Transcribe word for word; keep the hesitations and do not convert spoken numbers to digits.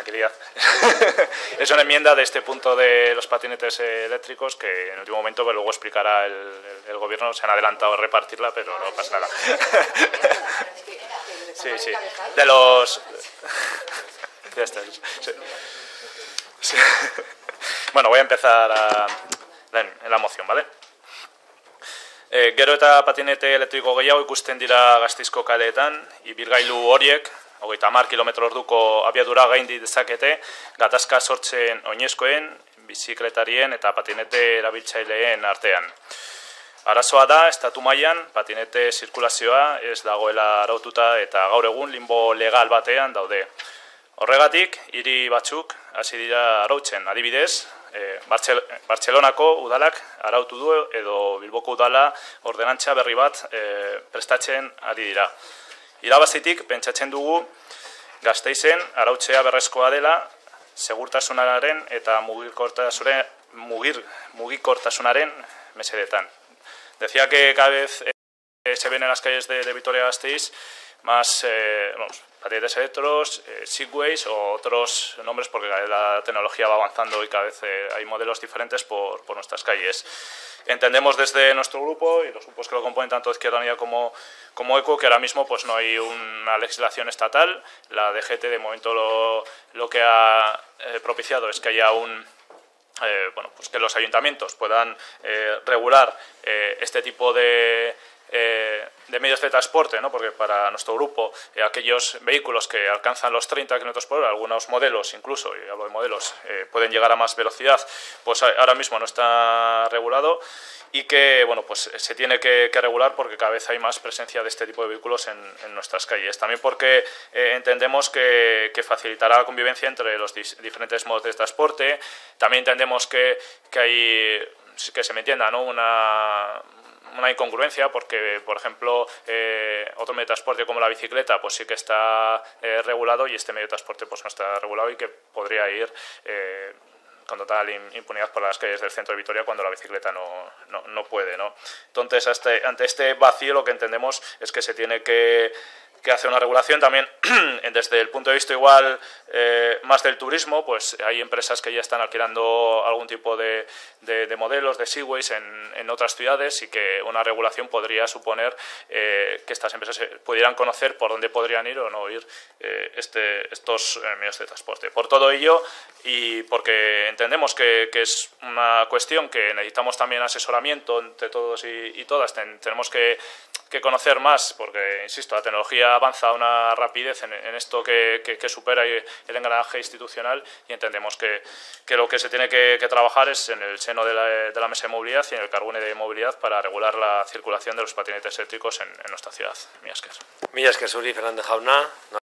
tranquilidad. Es una enmienda de este punto de los patinetes eléctricos que en último momento pues, luego explicará el, el, el gobierno. Se han adelantado a repartirla, pero no pasa nada. Sí, sí. De los... Ya está. Sí. Sí. Bueno, voy a empezar a... en la moción, ¿vale? E, gero eta patinete elektriko gehiago ikusten dira Gasteizko kaleetan, ibilgailu horiek, hogeita hamar kilometro orduko abiadura gaindi dezakete, gatazka sortzen oinezkoen, bizikletarien eta patinete erabiltzaileen artean. Arazoa da, estatu mailan patinete zirkulazioa ez dagoela araututa eta gaur egun limbo legal batean daude. Horregatik, hiri batzuk hasi dira arautzen, adibidez, E, Bartzelonako udalak arautu du edo Bilboko udala ordenantza berri bat e, prestatzen ari dira. Irabazitik pentsatzen dugu Gasteizen arautzea berrezkoa dela segurtasunaren eta mugikortasunaren, mugir, mugikortasunaren mesedetan. Decía que cada vez eh, se ven en las calles de, de Vitoria-Gasteiz más eh, vamos, patinetes eléctricos, eh, segways o otros nombres porque la tecnología va avanzando y cada vez eh, hay modelos diferentes por, por nuestras calles. Entendemos desde nuestro grupo y los grupos que lo componen tanto Izquierda Unida como, como ECO que ahora mismo pues, no hay una legislación estatal. La D G T de momento lo, lo que ha eh, propiciado es que haya un... Eh, bueno, pues que los ayuntamientos puedan eh, regular eh, este tipo de... Eh, de medios de transporte, ¿no? Porque para nuestro grupo eh, aquellos vehículos que alcanzan los treinta kilómetros por hora, algunos modelos incluso, y hablo de modelos, eh, pueden llegar a más velocidad, pues ahora mismo no está regulado y que bueno, pues se tiene que, que regular porque cada vez hay más presencia de este tipo de vehículos en, en nuestras calles. También porque eh, entendemos que, que facilitará la convivencia entre los dis diferentes modos de transporte. También entendemos que, que hay, que se me entienda, ¿no? una... una incongruencia porque, por ejemplo, eh, otro medio de transporte como la bicicleta pues sí que está eh, regulado y este medio de transporte pues no está regulado y que podría ir eh, con total impunidad por las calles del centro de Vitoria cuando la bicicleta no, no, no puede, ¿no? Entonces, hasta, ante este vacío lo que entendemos es que se tiene que que hace una regulación también desde el punto de vista igual eh, más del turismo, pues hay empresas que ya están alquilando algún tipo de, de, de modelos, de segways en, en otras ciudades y que una regulación podría suponer eh, que estas empresas pudieran conocer por dónde podrían ir o no ir eh, este, estos eh, medios de transporte. Por todo ello y porque entendemos que, que es una cuestión que necesitamos también asesoramiento entre todos y, y todas, Ten, tenemos que que conocer más, porque, insisto, la tecnología avanza a una rapidez en, en esto que, que, que supera el engranaje institucional y entendemos que, que lo que se tiene que, que trabajar es en el seno de la, de la mesa de movilidad y en el carbone de movilidad para regular la circulación de los patinetes eléctricos en, en nuestra ciudad. Mila esker. Mila esker zuri, Fernández jauna.